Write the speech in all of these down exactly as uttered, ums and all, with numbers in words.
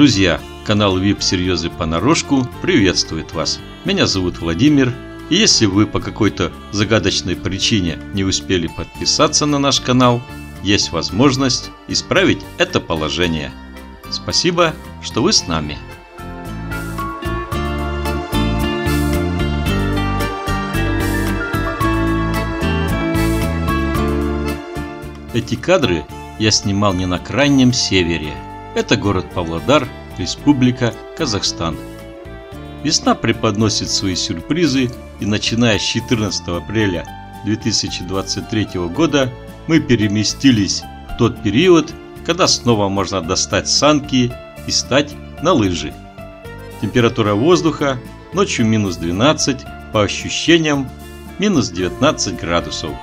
Друзья, канал ви ай пи Серьезы понарошку приветствует вас. Меня зовут Владимир. И если вы по какой-то загадочной причине не успели подписаться на наш канал, есть возможность исправить это положение. Спасибо, что вы с нами. Эти кадры я снимал не на крайнем севере. Это город Павлодар, Республика Казахстан. Весна преподносит свои сюрпризы, и начиная с четырнадцатого апреля две тысячи двадцать третьего года мы переместились в тот период, когда снова можно достать санки и стать на лыжи. Температура воздуха ночью минус двенадцать, по ощущениям минус девятнадцать градусов.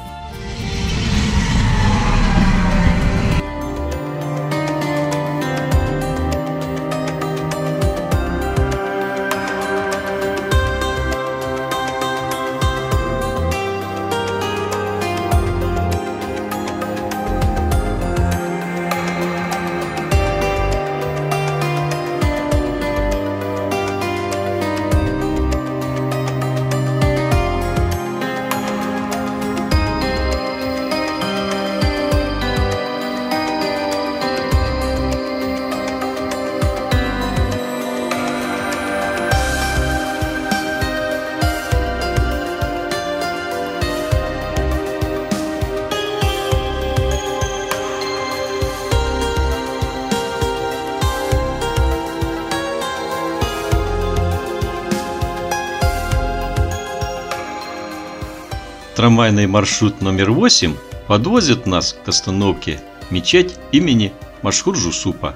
Трамвайный маршрут номер восемь подвозит нас к остановке мечеть имени Машхур-Жусупа.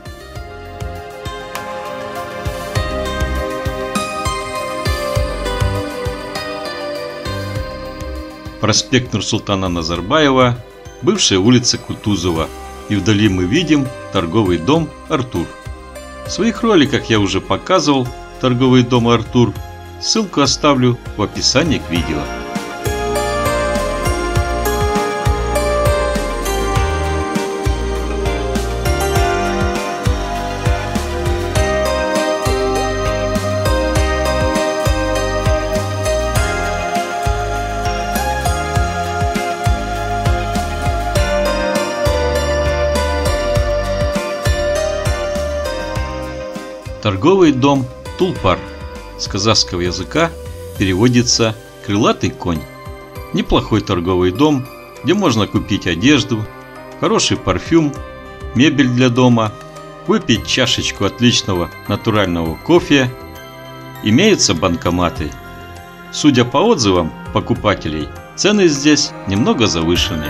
Проспект Нурсултана Назарбаева, бывшая улица Кутузова, и вдали мы видим торговый дом Артур. В своих роликах я уже показывал торговый дом Артур, ссылку оставлю в описании к видео. Торговый дом Тулпар с казахского языка переводится «крылатый конь». Неплохой торговый дом, где можно купить одежду, хороший парфюм, мебель для дома, выпить чашечку отличного натурального кофе. Имеются банкоматы. Судя по отзывам покупателей, цены здесь немного завышены.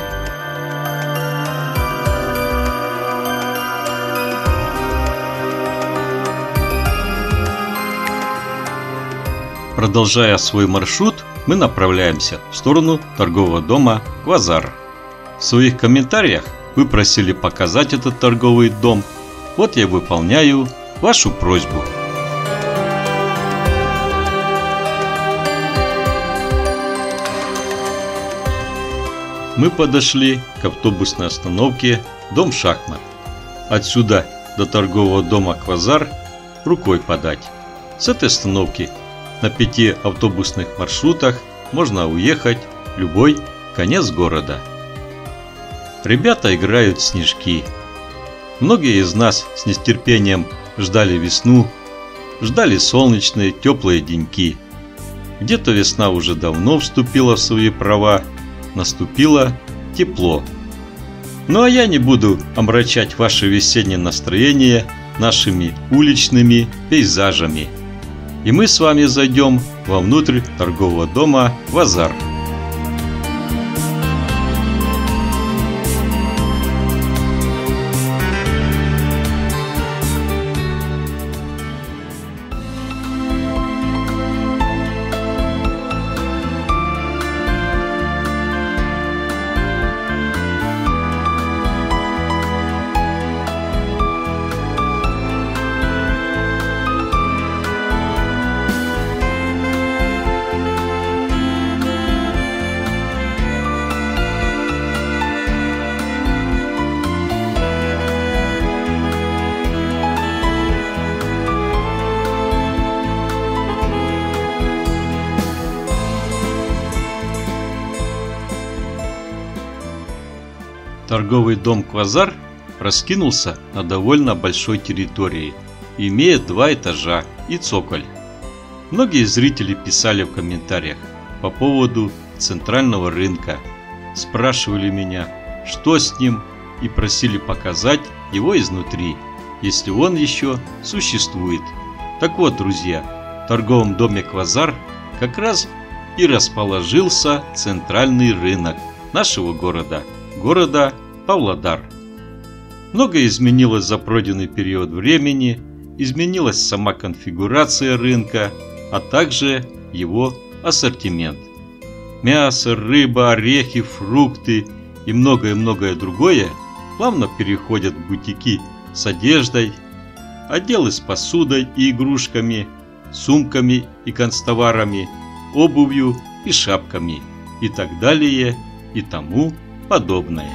Продолжая свой маршрут, мы направляемся в сторону торгового дома Квазар. В своих комментариях вы просили показать этот торговый дом. Вот я выполняю вашу просьбу. Мы подошли к автобусной остановке Дом Шахмат. Отсюда до торгового дома Квазар рукой подать. С этой остановки на пяти автобусных маршрутах можно уехать в любой конец города. Ребята играют в снежки. Многие из нас с нетерпением ждали весну, ждали солнечные теплые деньки. Где-то весна уже давно вступила в свои права, наступило тепло. Ну а я не буду омрачать ваше весеннее настроение нашими уличными пейзажами. И мы с вами зайдем вовнутрь торгового дома Квазар. Торговый дом «Квазар» раскинулся на довольно большой территории, имеет два этажа и цоколь. Многие зрители писали в комментариях по поводу центрального рынка, спрашивали меня, что с ним, и просили показать его изнутри, если он еще существует. Так вот, друзья, в торговом доме «Квазар» как раз и расположился центральный рынок нашего города, города Павлодар. Многое изменилось за пройденный период времени, изменилась сама конфигурация рынка, а также его ассортимент. Мясо, рыба, орехи, фрукты и многое-многое другое плавно переходят в бутики с одеждой, отделы с посудой и игрушками, сумками и канцтоварами, обувью и шапками и так далее и тому подобное.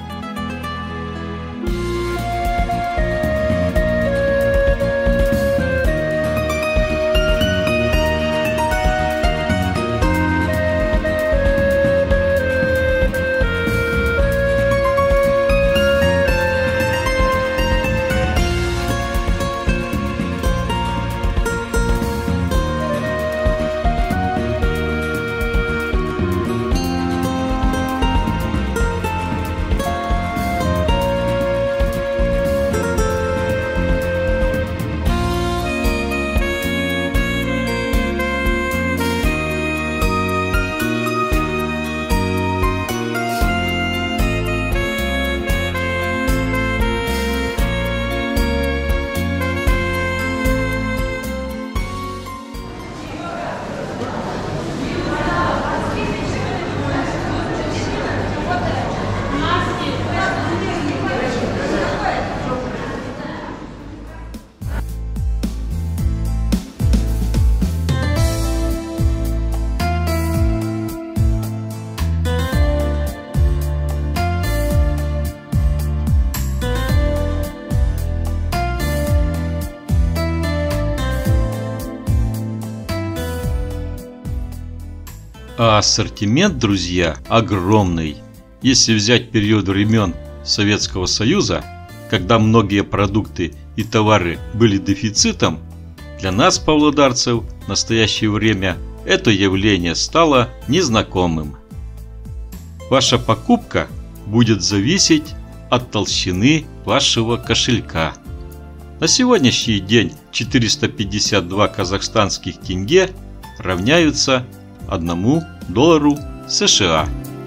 А ассортимент, друзья, огромный. Если взять период времен Советского Союза, когда многие продукты и товары были дефицитом, для нас, павлодарцев, в настоящее время это явление стало незнакомым. Ваша покупка будет зависеть от толщины вашего кошелька. На сегодняшний день четыреста пятьдесят два казахстанских тенге равняются одному доллару США.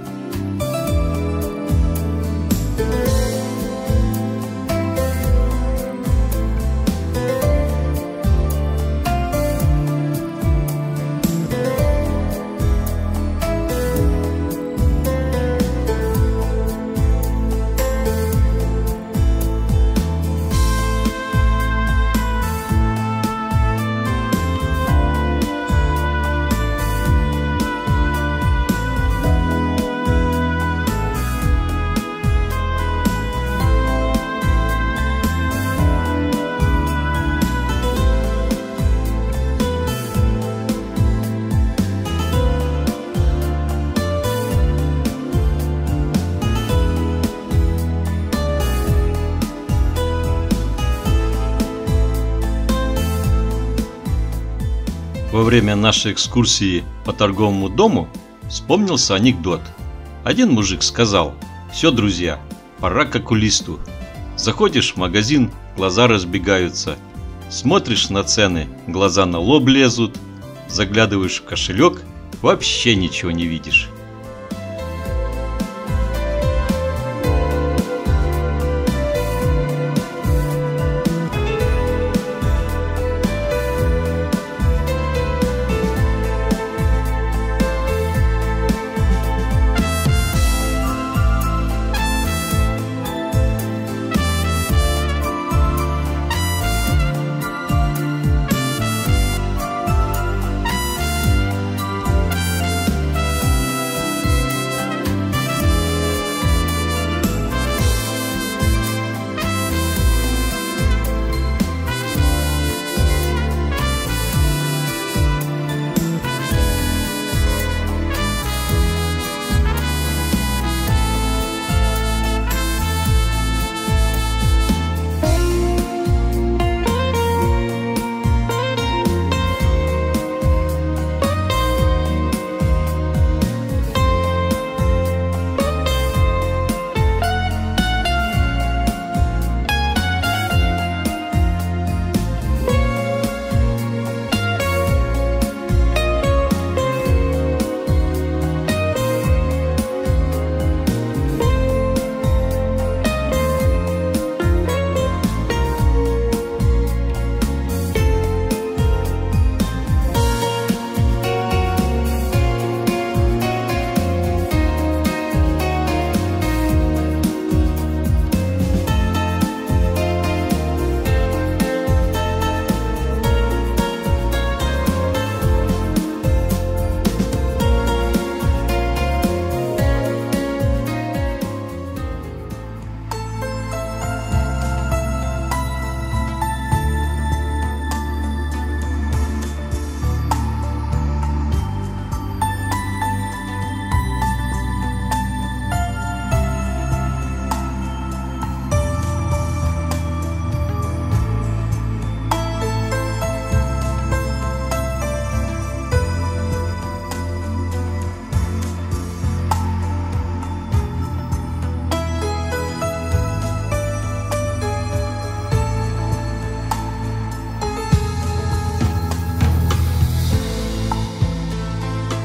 Во время нашей экскурсии по торговому дому вспомнился анекдот. Один мужик сказал: «Все, друзья, пора к окулисту». Заходишь в магазин, глаза разбегаются. Смотришь на цены, глаза на лоб лезут. Заглядываешь в кошелек, вообще ничего не видишь.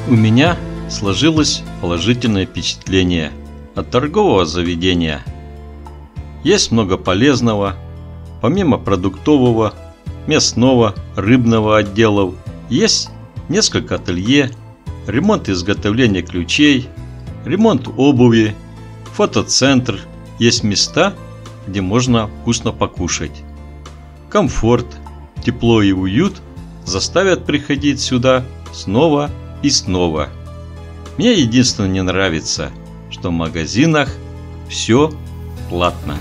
У меня сложилось положительное впечатление от торгового заведения. Есть много полезного. Помимо продуктового, мясного, рыбного отделов, есть несколько ателье, ремонт и изготовление ключей, ремонт обуви, фотоцентр, есть места, где можно вкусно покушать. Комфорт, тепло и уют заставят приходить сюда снова и снова. Мне единственное не нравится, что в магазинах все платно.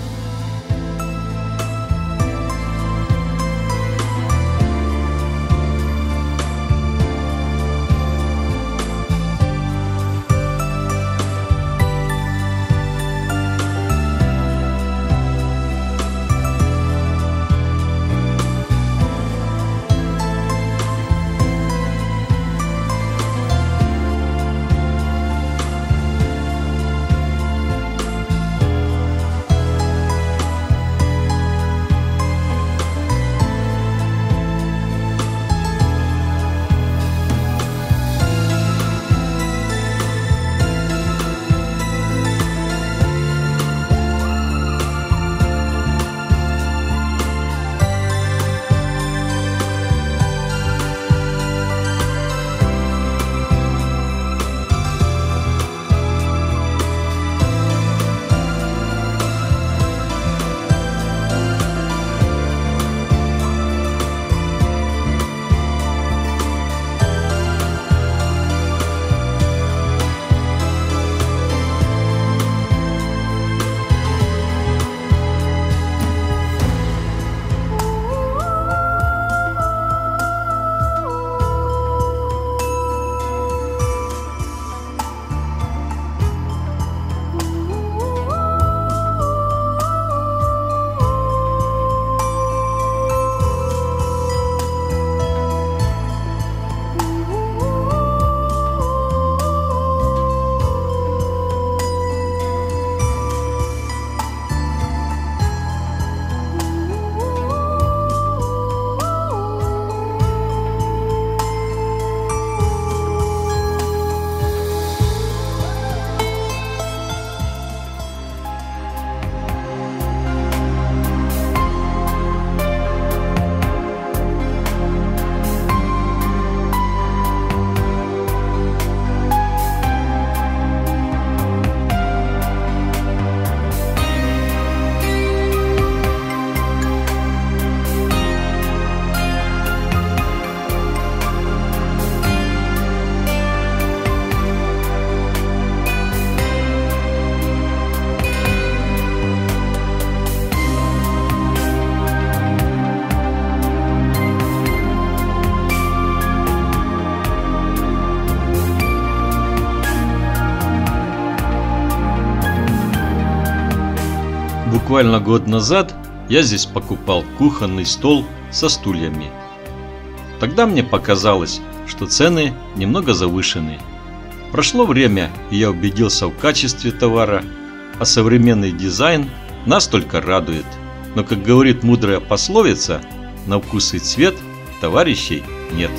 Буквально год назад я здесь покупал кухонный стол со стульями. Тогда мне показалось, что цены немного завышены. Прошло время, и я убедился в качестве товара, а современный дизайн нас только радует. Но, как говорит мудрая пословица, на вкус и цвет товарищей нет.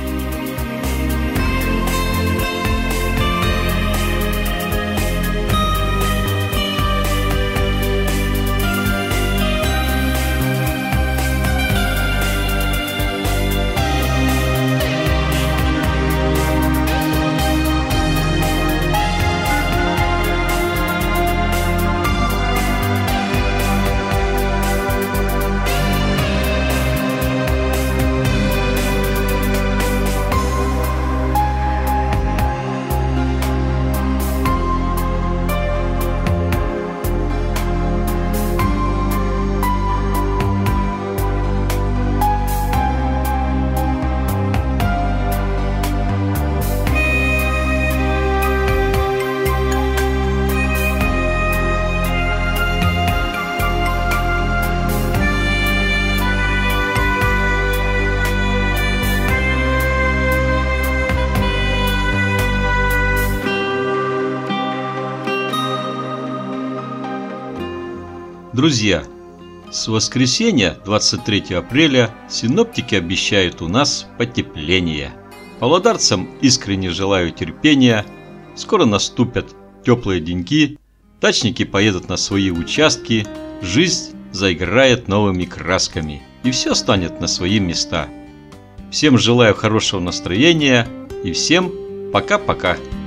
Друзья, с воскресенья двадцать третьего апреля синоптики обещают у нас потепление. Павлодарцам искренне желаю терпения. Скоро наступят теплые деньки, дачники поедут на свои участки, жизнь заиграет новыми красками, и все станет на свои места. Всем желаю хорошего настроения и всем пока-пока.